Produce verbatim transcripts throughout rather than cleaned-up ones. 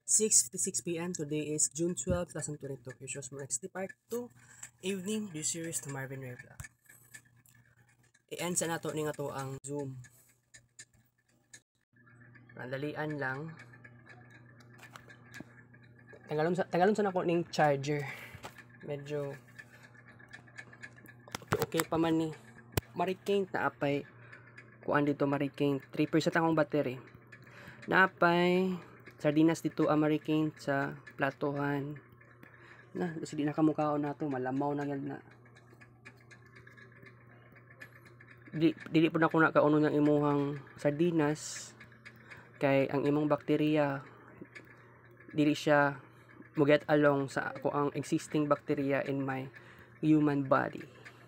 six fifty-six p m Today is June twelfth, twenty twenty-two. Your shows more X D Part two, Evening, this series to Marvin Ray Vlog. I-end sa nato ni nga to ang Zoom. Madalian lang. Tagalon sa tagalon sa nako ning charger. Medyo okay, okay pa man ni. Marikeng na apay kuan dito marikeng three percent akong battery. Napay sardinas dito American sa platohan. Na, kasi di na kamukhaon na to, malamaw na yan na. Di, dili po na ko na kauno ng imuhang sardinas kay ang imong bakterya dili siya mo get along sa ako ang existing bacteria in my human body.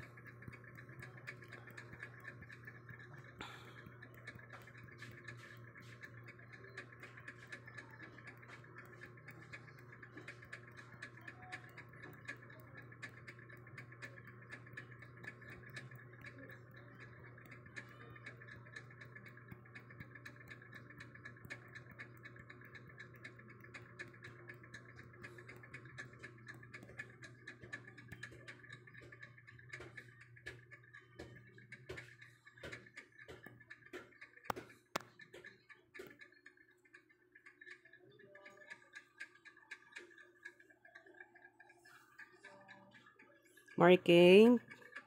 Marking.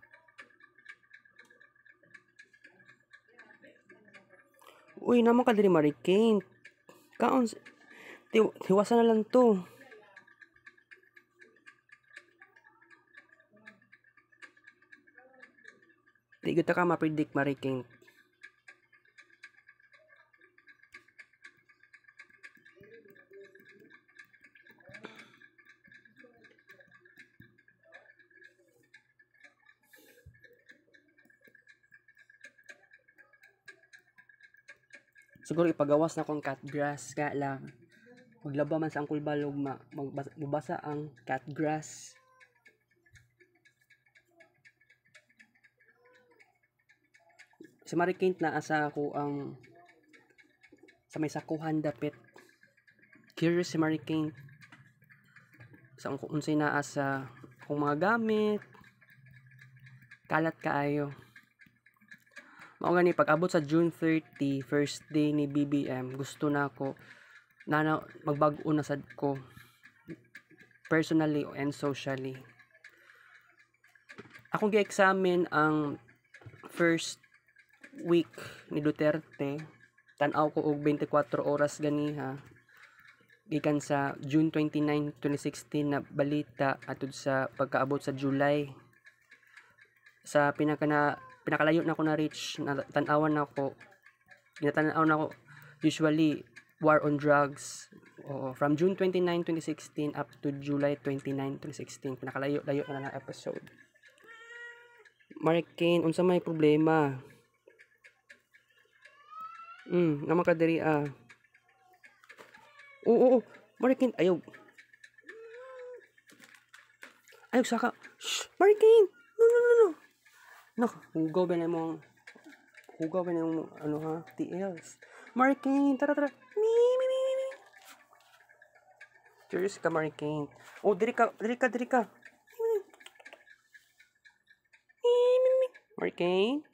Uy, naman ka diri Marking. Kaon hiwasan na lang to. Di kita ka ma-predict Marking. Siguro ipagawas na kong cat grass nga lang. Maglaba man sa angkol balog ma magbasa ang cat grass. Si Marikint na asa ako ang sa may sakuhan dapit. Curious si Marikint sa kung unsay naa sa kung mga gamit kalat kaayo. Mao gani pag abot sa June thirty, first day ni B B M, gusto na ako na magbag-o na sad ko personally and socially. Akong gi-examine ang first week ni Duterte, tan-aw ko og twenty-four oras ganiha gikan sa June twenty-nine, twenty sixteen na balita atud sa pagkaabot sa July. Sa pinaka na pinakalayo na ako na reach na tan-awan na ako ginatanaw na ako usually war on drugs. Oo, from June twenty-nine, twenty sixteen up to July twenty-nine, twenty sixteen pinakalayo-layo na na episode. Mark Kane, unsa may problema? Hmm, naman ka diri ah. Oo, oo, Mark Kane, ayaw. Ayaw saka. Shh, Mark Kane. No, no, no, no. No, hugaw ba na mo hugaw ba na mo ano ha, T Ls. Marking, tara tara. Mi mi mi mi. Curious ka Marking. Oh, diri ka, diri ka, diri ka. Mi mi mi. Marking.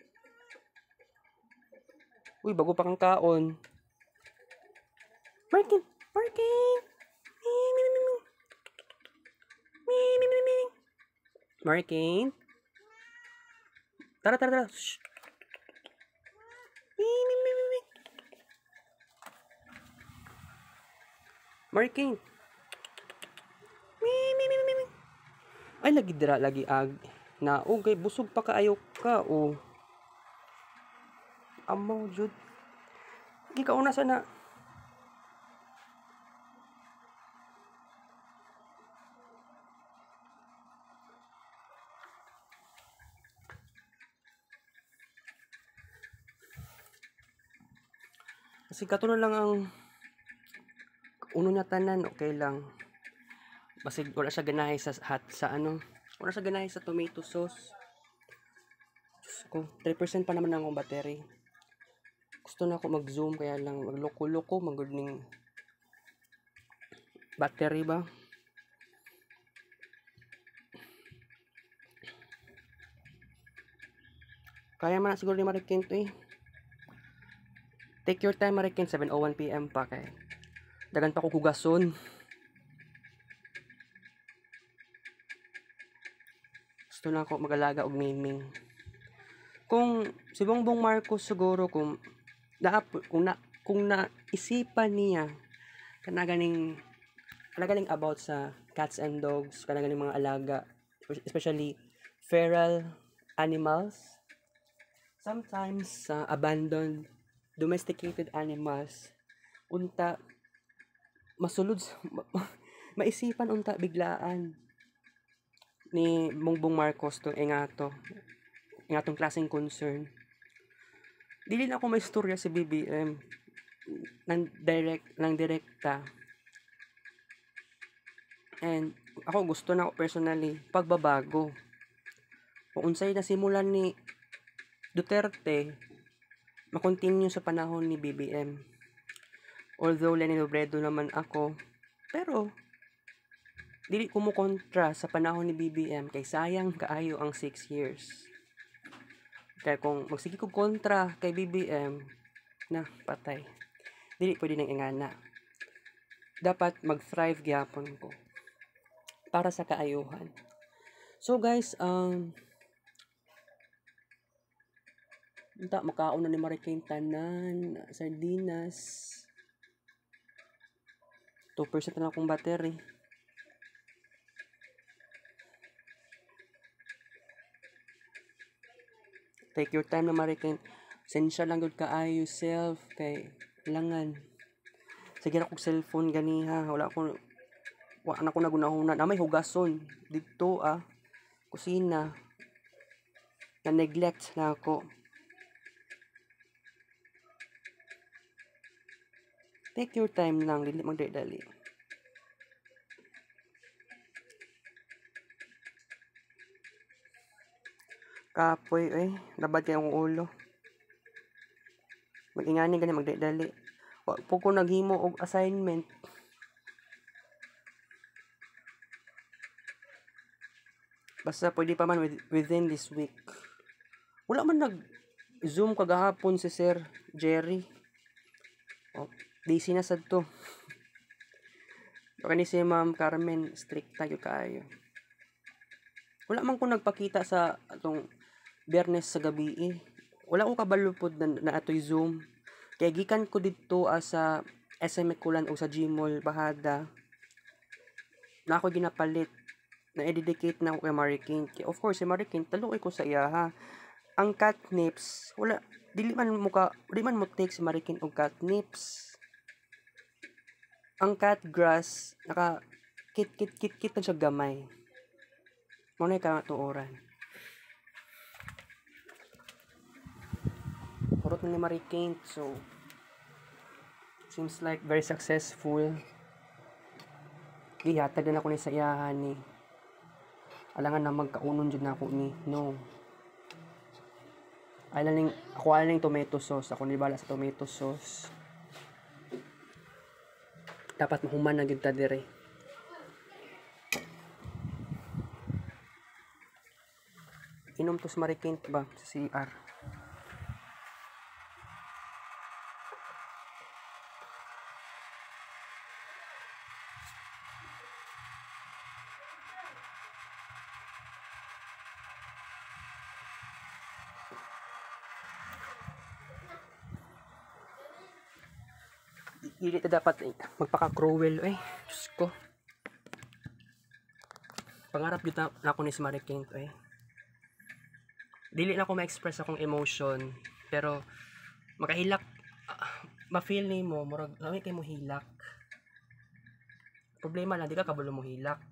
Uy, bago pa kang kaon. Marking, Marking. Mi mi mi mi. Mi mi mi mi. Marking. Tara, tara, tara. Shh. Mi, mi, mi, mi, mi. Marking. Mi, mi, mi, mi, mi. Ay, lagi dira, lagi ag. Na, okay, busog pa kaayo ka, oh. Amaw, jud. Hindi ka una sana. Kasi kato na lang ang uno niya tanan, okay lang. Basig wala siya ganahay sa hot sa ano, wala siya ganahay sa tomato sauce. Diyos ko, three percent pa naman ang akong battery. Gusto na ako mag-zoom kaya lang magloko-loko magudning battery ba? Kaya man na siguro ni Marikin to eh. Take your time Marikin, seven oh one p m pa kay. Dagan pa ko kugason. Gusto na ako mag-alaga og miming. Kung si Bongbong Marcos siguro kung na kung na kung naisipan niya kana ganing kana ganing about sa cats and dogs, kana ganing mga alaga, especially feral animals. Sometimes uh, abandoned domesticated animals unta masulod ma, maisipan unta biglaan ni Bongbong Marcos to engato engatong klaseng concern. Dili na ako may istorya si B B M nang direct nang direkta, and ako gusto na ako personally pagbabago kung unsay nasimulan ni Duterte ma-continue sa panahon ni B B M. Although Leni Robredo naman ako, pero dili ko mo kontra sa panahon ni B B M kay sayang kaayo ang six years. Kaya kung magsige ko kontra kay B B M, na patay. Dili pwede nang ingana. Dapat mag-thrive gyapon ko para sa kaayuhan. So guys, um unta makaon na ni Marikin tanan sardinas. two percent na akong battery. Take your time na Marikin. Sensya lang gud kaayo self kay langan. Sige na kong cellphone ganiha. Wala ko wala na ko nagunahunan. Na may hugason dito ah. Kusina. Na neglect na ako. Take your time lang, dili magdali-dali. Kapoy eh, labad kayo ang ulo. Mag-ingani gani magdali-dali. Wa po ko naghimo og assignment. Basta pwede pa man within this week. Wala man nag-zoom kagahapon si Sir Jerry. Oh, busy na sad to. Baka ni si Ma'am Carmen, strict tayo kayo. Wala man ko nagpakita sa atong Biyernes sa gabi eh. Wala ko kabalupod na, na atoy Zoom. Kaya gikan ko dito uh, sa S M Kulan o sa Gmall Bahada. Na ako ginapalit. Na-dedicate na ako kay Marikin. Of course, si Marikin, taluoy ko sa iya ha. Ang catnips, wala, dili man mo ka, dili man mo take si Marikin og catnips. Ang cat grass, naka kit kit kit kit na siya gamay. Muna yung kamatuoran. Kurot na ni Marikin, so seems like very successful. Gihatag din ako ni sa iyahan ni. Alangan na magkaunon dyan na ako ni. No. Alaling, ako alaling tomato sauce. Ako nibala sa tomato sauce. Dapat mahuman na gyud ta dire. Inom to sa Marikin ba sa C R. Dili ta dapat eh, magpaka-cruel eh. Diyos ko. Pangarap yun na, na ako ni si Marikin eh. Dili na ako ma-express akong emotion. Pero, makahilak, uh, ma-feel ni mo, murag, lami kayo mo hilak. Problema lang, di ka kabalo mo hilak.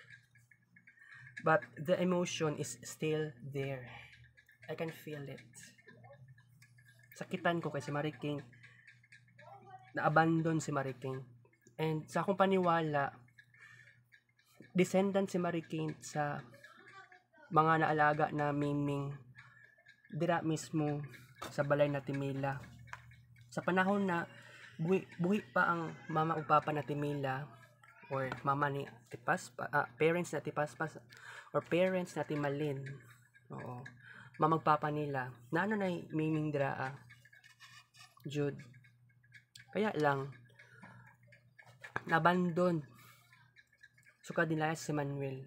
But, the emotion is still there. I can feel it. Sakitan ko kay si Marikin. Na-abandon si Marikin. And sa akong paniwala, descendant si Marikin sa mga naalaga na miming dira mismo sa balay na Timila. Sa panahon na buhi, buhi pa ang mama o papa na Timila, or mama ni Tipaspas, ah, parents na Tipaspas or parents na Timalin. Oo. Mamagpapa nila. Na ano na miming draa. Jud. Kaya lang nabandon. Suka nila si Manuel.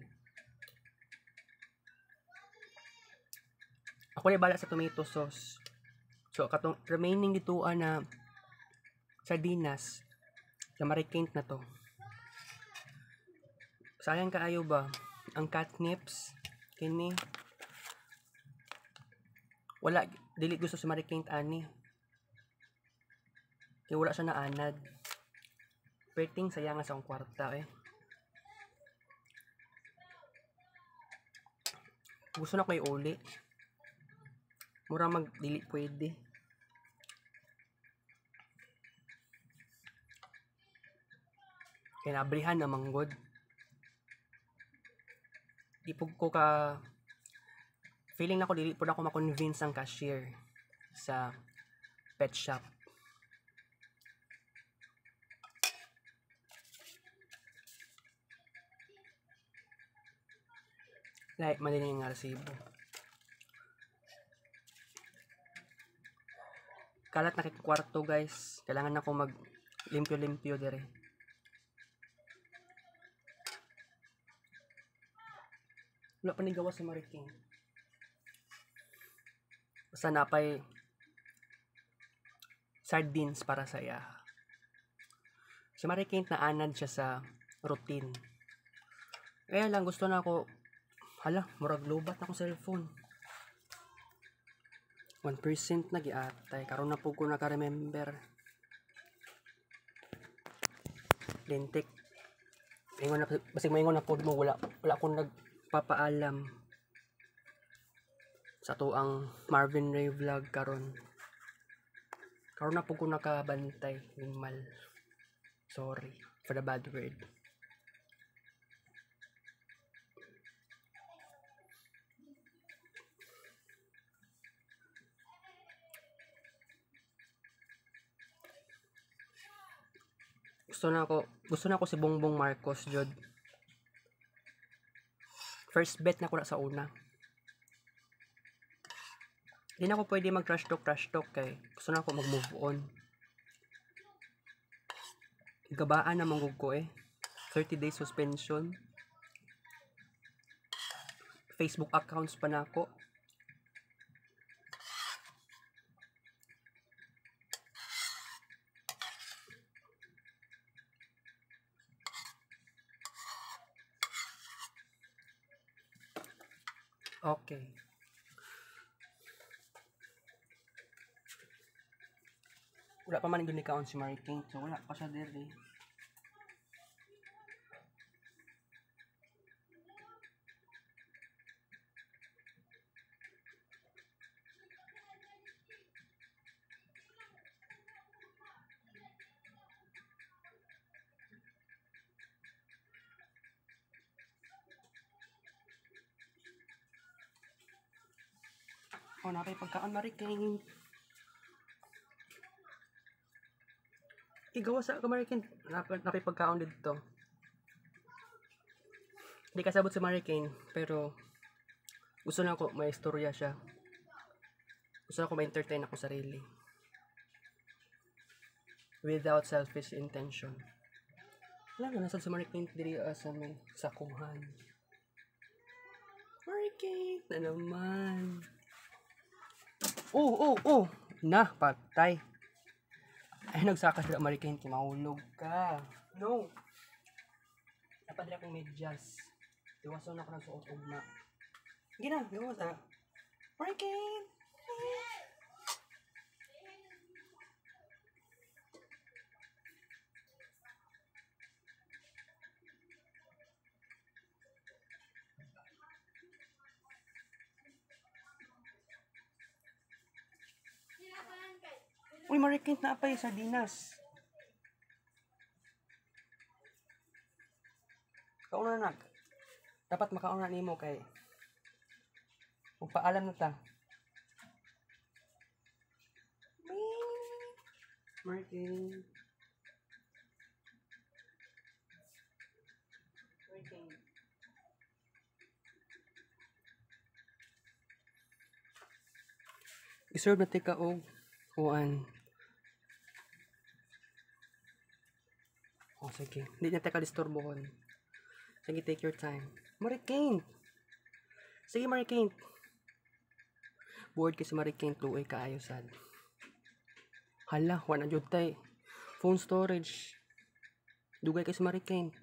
Ako na bala sa tomato sauce. So katong remaining dito na sardinas na marikint na to. Sayang kaayo ba ang catnips kini wala dili gusto sa marikint ani kaya wala siya na anad perting sayang sa akong kwarta eh. Gusto na ko i-uli mura mag dili pwede kaya nabrihan na manggod. Ipog ko ka feeling na ko dili po na ako ma-convince ang cashier sa pet shop. Like maliling nga resibo. Kalat na kay kwarto guys. Kailangan na ako mag limpyo-limpyo dire. Wala pa ni gawa si Mariking. Basta napay sardines para sa iya. Si Mariking na anad siya sa routine. Kaya lang gusto na ako hala, murag lobat na akong cellphone. one percent na giatay. Karon na po ko naka-remember. Lintik. Ingon na, basig maingon na po mo, wala, wala akong nagpapaalam sa to ang Marvin Ray vlog karon. Karon na po ko nakabantay. Mal. Sorry for the bad word. Gusto na ako, gusto na ako si Bongbong Marcos, Jod. First bet na ko na sa una. Hindi na ako pwede mag trash talk, trash talk kay gusto na ako mag move on. Gabaan na manggug ko eh. thirty days suspension. Facebook accounts pa na ako. Okay. Wala pa man yung account si Mariking. So wala pa siya dere. Oh, napay pagkaan Mariking. Igawa sa Mariking. Napay pagkaon dito. Hindi kasabot si Mariking, pero gusto na ako may istorya siya. Gusto na ako ma-entertain ako sarili. Without selfish intention. Wala na, nasa si Mariking diri uh, sa may sakuhan. Mariking na naman. Oh, oh, oh. Na, patay. Ay, nagsakas na Mariking, mahulog ka. No. Napadala kong medyas. Iwaso na ako ng suot ugma. Gina, iwas na. Mariking! Uy, Mariking na pa yung sardinas. Kauna na. Dapat makauna nimo kay magpaalam na ta. Mariking. King. I-serve na tika og kuan. Oh, sige. Hindi na tika disturbohon. Sige, take your time. Marikane! Sige, Marikane. Board kasi Marikane two ay kaayo sad. Hala, one na jud tay. Phone storage. Dugay kasi Marikane.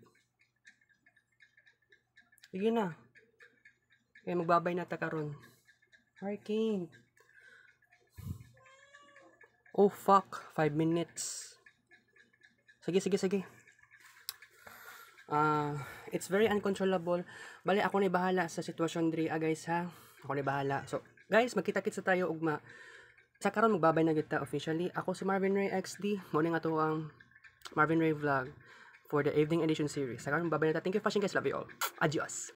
Sige na. Kaya magbabay na ta karon. Marikane. Oh fuck, five minutes. Sige, sige, sige. Uh, it's very uncontrollable. Bali, ako ni bahala sa sitwasyon diri, ah, guys, ha. Ako ni bahala. So, guys, magkita-kits tayo ugma. Sa karon magbabay na kita officially. Ako si Marvin Ray X D. Mo nga to ang Marvin Ray vlog for the evening edition series. Sa karon magbabay na ta. Thank you for watching, guys. Love you all. Adios.